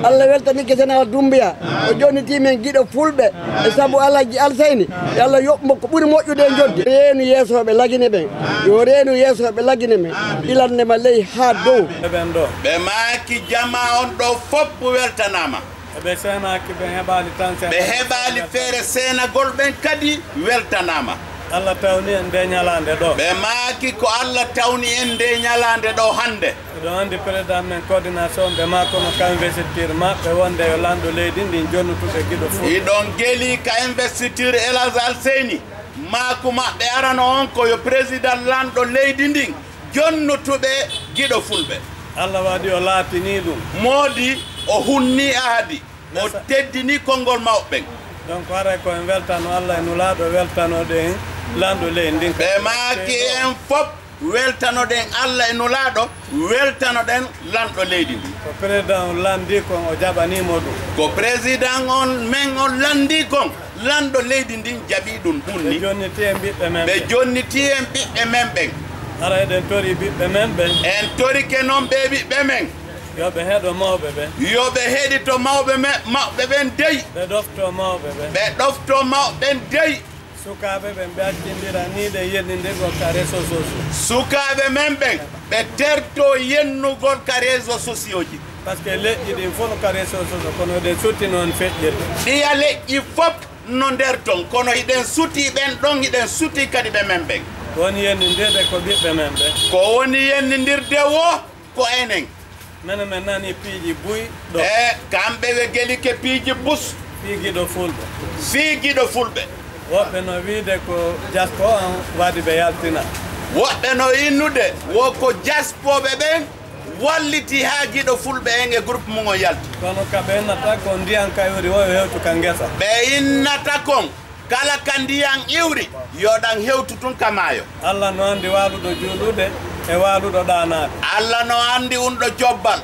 Allah weltanike Général Doumbouya o jonniti men giɗo fulɓe e saabu Alaji Alseyni Allah yoɓmo ko ɓuuri moƴƴude jodde reenu yeesoɓe lagine ɓen yo reenu yeesoɓe lagine men ɗilandema ley ha dow ɓe maaki jama on ɗo fof weltanama ɓe senaki ɓe heɓali tan ɓe heɓali feere senagol ɓen kadi weltanama Allah tawni en nde ñalande ɗo ɓe maaki ko Allah tawni en nde ñalande ɗo hande ɗo andi président men coordination ɓe ma kono ka investiture ma ɓe wonde yo lanɗo leydi ndi jonnutuɓe guiɗo fof iɗon gueeli ka investiture Elhadji Alseyni maako maɓɓe arano on ko yo président lanɗo leydi ndin jonnutuɓe guiɗo fulɓe Allah waɗi o laatini ɗum moodi o hunni ahadi o teddini konngol mawɓe donc haray ko en weltano Allah e nulaaɗo weltanoɗe en lanɗo leydi ndin ɓe maaki en fof weltanoɗen Allah e nulaaɗo weltanoɗen lanɗo leydi ndi ko président landi kon o jaɓanimo ɗum ko président on men on landi kon lanɗo leydi ndin jaɓi ɗum ɗumni ɓe jonniti en ɓiɓɓe men ɓe jonniti en ɓiɓɓe men ɓen ara eɗen tori ɓiɓɓe men ɓen en torike noon ɓe ɓiɓɓe men yoɓe heeɗo mawɓe ɓen yoɓe heeɗito mawɓe ɓen dey ɓe ɗofto mawɓe ɓen ɓe ɗofto mawɓen dey sukaɓe ɓen ɓe accindira ni ɗe yennindirgol ka réseau sociaux sukaɓe men ɓen ɓe terto yennugol ka réseau sociaux ji par ce que leƴƴi ɗin fof no ka réseau sociaux kono ɗen sutti noon feƴƴirde ɗiya leƴƴi fof no nder ton kono hiɗen suti ɓen ɗon hiɗen suti kadi ɓe men ɓen woni yennindirde ko ɓiɓɓe men ɓen ko woni yennindirde wo ko enen mene men nani piiji buy ɗo e kamɓe ɓe guelike piiji bus fiigiɗo fulɓe fiigiɗo fulɓe woɓɓe no wiide ko jaspo an waɗi ɓe yaltina woɓɓe no innude wo ko jaspoɓe ɓen walliti ha giɗo fulɓe en e groupe mum o yalti kono ka ɓe innata ko ndiyan kayori wo hewtu ka ngesa ɓe innata kon kala ka ndiyan iwri yoɗan hewtu tun ka maayo Allah no andi waluɗo juulude e waluɗo ɗanade Allah no andi unɗo jobbal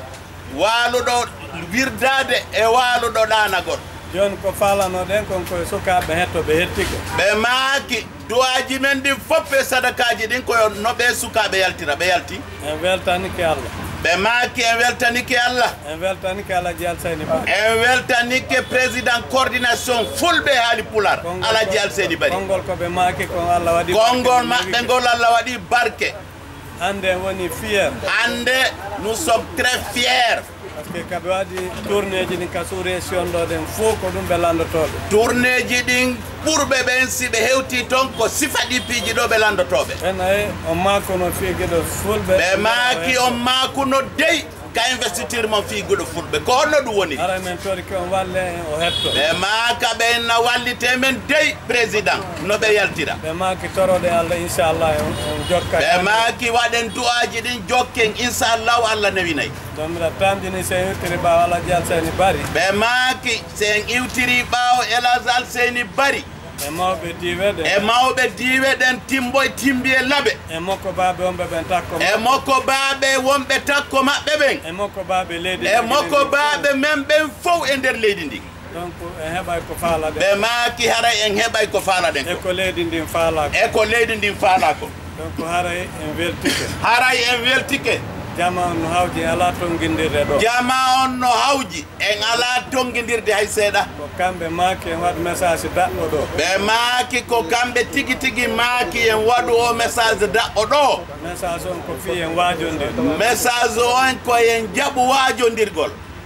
waluɗo wirdade e waluɗo ɗanagol joni ko falanoɗen kon koye sukaɓe hettoɓe hettike ɓe maaki duwaji men ɗin fof e sadakaji ɗin koyo no ɓe sukaɓe yaltira ɓe yalti en weltanike Allah ɓe maaki en weltanike Allah en weltanike Alaji Alseyni Bari en weltanike président coordination fulɓe haali pular Alaji Alseyni Bari konngol koɓe maaki kon Allah waɗi konngol maɓɓe ngol Allah waɗi barke hande en woni fier hande nous sommes très fiers par ce que kaɓe waɗi tourné ji ɗin ka sous région ɗo ɗen fof ko ɗum ɓe landotoɓe tourné ji ɗin ɓurɓe ɓen si ɓe hewti toon ko sifaɗi piiji ɗo ɓe landotoɓe ɓen ayi on makuno fiiguiɗo fulɓe ɓe maaki on makuno dey ka investiture mon fiiguɗo fulɓe ko honno ɗum woni ara men tori ko on walle en o hetto ɓe maaka ɓen na wallite men dey président no ɓe yaltira ɓe maaki toroɗe Allah inchallah on jokka ɓe maaki waɗen du'aji ɗin jokken inchallahu Allah newinayi donc mbiɗa tamdini sen iwtiri ɓawo Alaji Alseyni Bari ɓe maaki sen iwtiri ɓawo Elhadji Alseyni Bari e mawɓe diwe ɗen e mawɓe diwe ɗen timboye timbi e laaɓe e mokko baaɓe wonɓe ɓen takko e mokko baaɓe wonɓe takko maɓɓe ɓen e mokko baaɓe leydi e mokko baaɓe men ɓen fof e nder leydi ndi donc en heɓay ko faala ɗen ɓe maaki haray en heɓay ko faala ɗen e ko leydi ndin faalako e ko leydi ndin faala ko donc haray en weltike haray en weltike jama on no hawji ala tonguidirde ɗo jama on no hawji en ala tonguidirde hay seeɗa ko kamɓe maaki en waɗ message daɗɗo ɗo ɓe maaki ko kamɓe tigi tigi maaki en waɗu o message daɗɗo ɗo message on ko fi en wajondir message on koyen jaɓu wajondirgol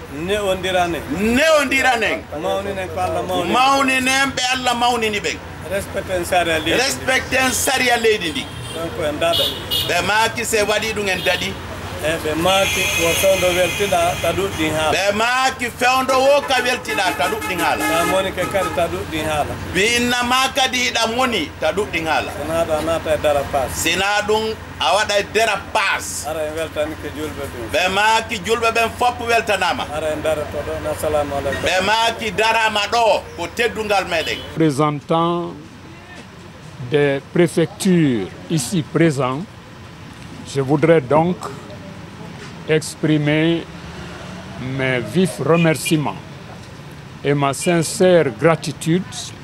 newondiranen mawninen ko Allah mawni mawninen ɓe Allah mawnini ɓen respecten saria leydi respecten saria leydi ndi donc en daɗa ɓe maaki se waɗi ɗum en daɗi ɓe maaki ko fewndo weltiɗa ta ɗuɗɗin haala ɓe maaki fewndo wo ka weltiɗa ta ɗuɗɗin haala ta monike kadi ta ɗuɗɗin haala binna ma kadi hiɗa moni ta ɗuɗɗin haala sina ɗo a naata e dara pas sina ɗum a waɗa e dera pas ara en weltanike julɓe ɗum ɓe maaki julɓe ɓen fopp weltanama ara en darato ɗon assalamu aleykum ɓe maaki darama ɗo ko teddungal meɗen représentant des préfectures ici présents, je voudrais donc exprimer mes vifs remerciements et ma sincère gratitude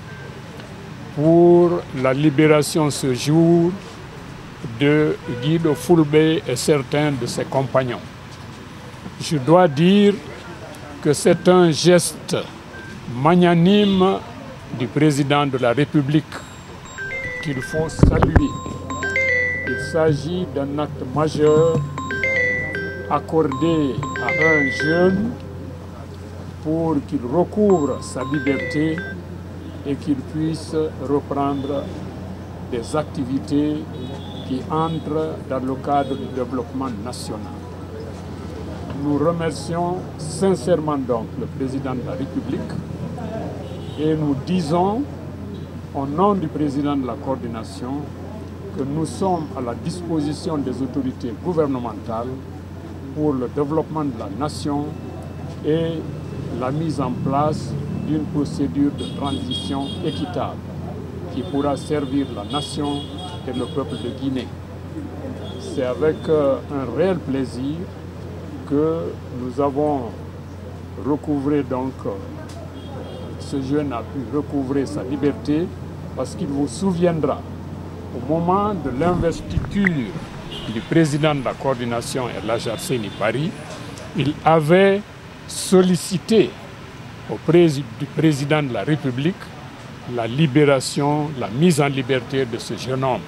pour la libération ce jour de Guido Fulɓe et certains de ses compagnons. Je dois dire que c'est un geste magnanime du président de la République qu'il faut saluer. Il s'agit d'un acte majeur accordé à un jeune pour qu'il recouvre sa liberté et qu'il puisse reprendre des activités qui entrent dans le cadre du développement national. Nous remercions sincèrement donc le président de la République et nous disons au nom du président de la coordination que nous sommes à la disposition des autorités gouvernementales pour le développement de la nation et la mise en place d'une procédure de transition équitable qui pourra servir la nation et le peuple de Guinée. C'est avec un réel plaisir que nous avons recouvré donc, ce jeune a pu recouvrer sa liberté parce qu'il vous souviendra, au moment de l'investiture du président de la coordination El-Hadj Alseyni Bari, il avait sollicité auprès du président de la République la libération, la mise en liberté de ce jeune homme.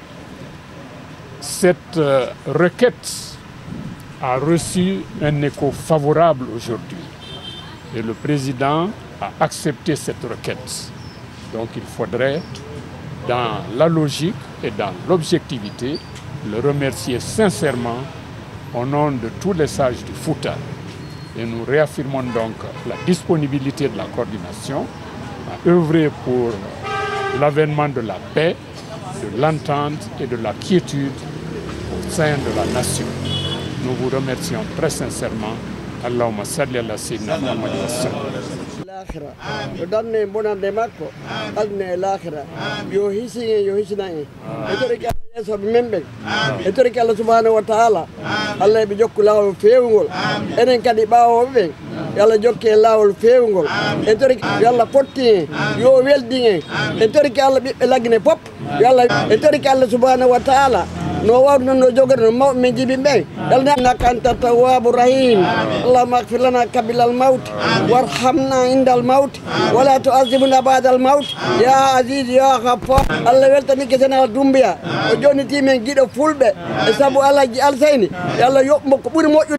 Cette requête a reçu un écho favorable aujourd'hui et le président a accepté cette requête. Donc il faudrait, dans la logique et dans l'objectivité, le remercier sincèrement au nom de tous les sages du Fouta. Et nous réaffirmons donc la disponibilité de la coordination à œuvrer pour l'avènement de la paix, de l'entente et de la quiétude au sein de la nation. Nous vous remercions très sincèrement. Allahumma salli ala sayyidina Muhammad wa sallam. L'akhira yo danne bonande makko alne l'akhira yo hisinge yo hisinange e tori kala yeso be membe e tori kala subhanahu wa ta'ala Allah be jokku lawol feewgol enen kadi baawo be yalla jokke lawol feewgol e tori yalla potti yo weldinge e tori kala bibbe lagine pop yalla e tori kala subhanahu wa ta'ala no wawno no jogorno mawɓe men jibi ɓe yalnaka anta tawwabu rahim allahumma ighfir lana qabla al maut warhamna inda al maut wala tu'azibna ba'da al maut ya aziz ya ghaffar allah weltanike Sénégal Doumbouya o jonniti men guiɗo fulɓe e saabu Alhaji Alseyni yo Allah yoɓmo ko ɓuuri moƴƴude